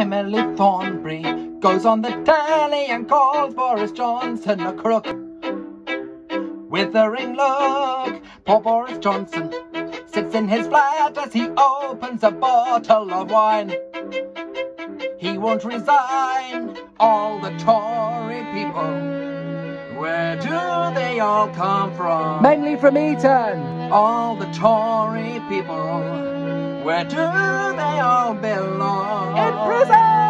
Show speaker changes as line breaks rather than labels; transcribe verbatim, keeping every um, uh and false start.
Emily Thornberry goes on the telly and calls Boris Johnson a crook. Withering look, poor Boris Johnson sits in his flat as he opens a bottle of wine. He won't resign. All the Tory people, where do they all come from?
Mainly from Eton.
All the Tory people, where do they all belong?
In prison!